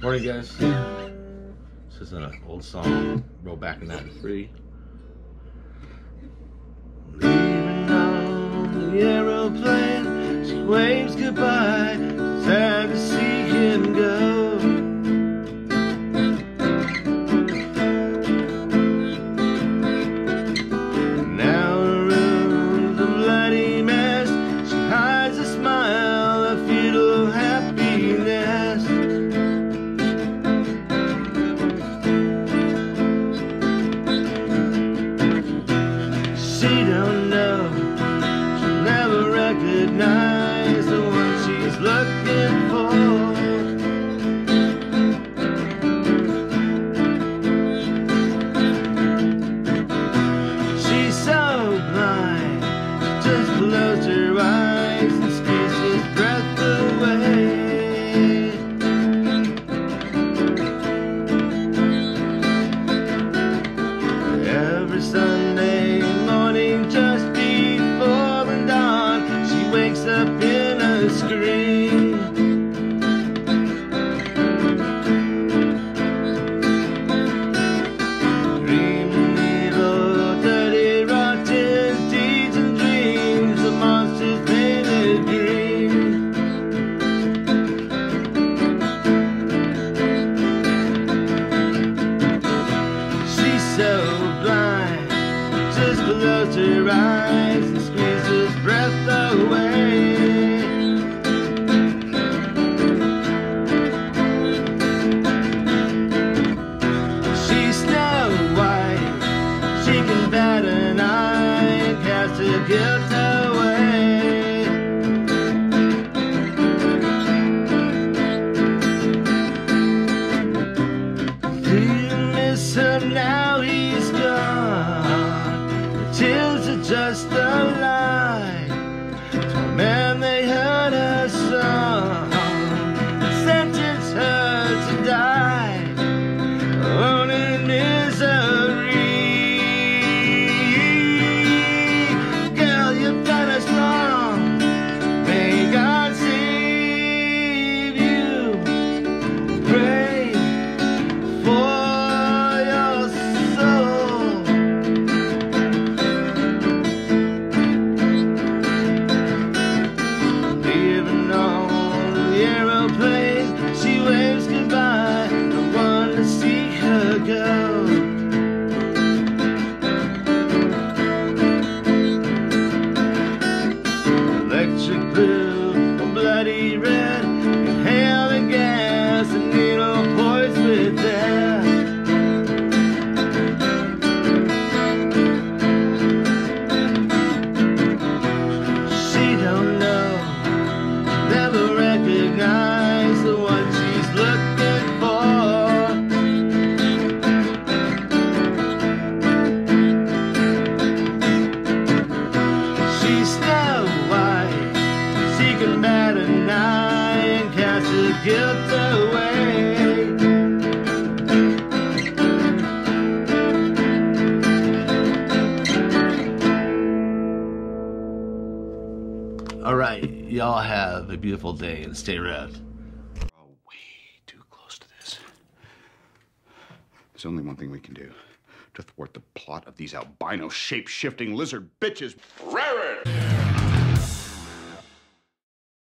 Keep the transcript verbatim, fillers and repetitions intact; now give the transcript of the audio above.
Morning, guys. This is an old song, wrote back in ninety-three. Leaving on the aeroplane, she waves goodbye. Sad to see him go. Now her room's a bloody mess. She hides a smile, a futile happiness. She don't know, she'll never recognize the one she's looking for. She's so blind, she just closed her eyes and squeezed his breath away. Every Sunday morning, just before the dawn, she wakes up in a scream. Dreaming evil, dirty, rotten deeds and dreams of monsters painted green. She's so blind, just closed her eyes and squeezed his breath away. She's Snow White, she can bat an eye and cast her guilt away. Do you miss him now he's gone? Tears are just a lie. To a man they heard her song, sentenced her to die, alone in misery. Girl, you've done us wrong. May God save you. Pray for your soul. Leaving on the aeroplane, she waves goodbye. I want to see her go. Electric blue or bloody red, inhale the gas, the needle poised with death. She don't know, never recognize the one she's looking for. She's Snow White, she can bat an eye and cast her guilt away. All right, y'all have a beautiful day and stay red. We're way too close to this. There's only one thing we can do to thwart the plot of these albino shape-shifting lizard bitches. Revverend!